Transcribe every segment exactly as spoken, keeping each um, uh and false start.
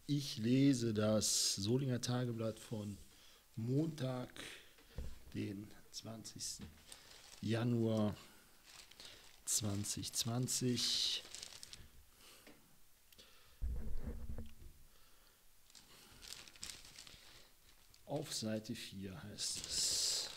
Ich lese das Solinger Tageblatt von Montag, den zwanzigsten Januar zweitausendzwanzig. Auf Seite vier heißt es: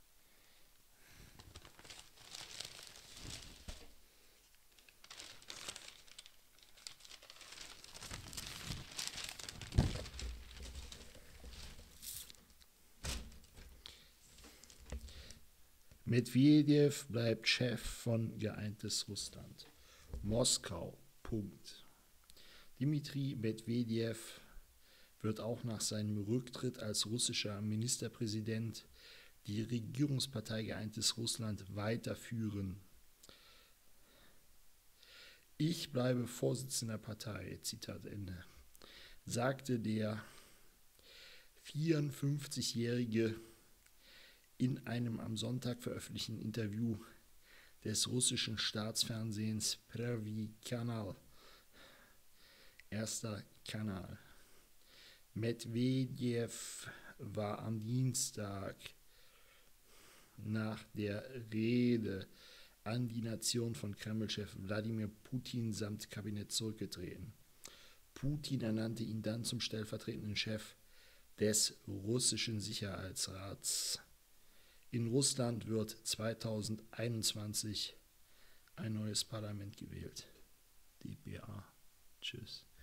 Medwedew bleibt Chef von Geeintes Russland. Moskau. Punkt. Dmitri Medwedew wird auch nach seinem Rücktritt als russischer Ministerpräsident die Regierungspartei Geeintes Russland weiterführen. Ich bleibe Vorsitzender der Partei, Zitat Ende, sagte der vierundfünfzigjährige in einem am Sonntag veröffentlichten Interview des russischen Staatsfernsehens Prvy Kanal, erster Kanal. Medwedew war am Dienstag nach der Rede an die Nation von Kreml-Chef Wladimir Putin samt Kabinett zurückgetreten. Putin ernannte ihn dann zum stellvertretenden Chef des russischen Sicherheitsrats. In Russland wird zweitausendeinundzwanzig ein neues Parlament gewählt. D P A. Tschüss.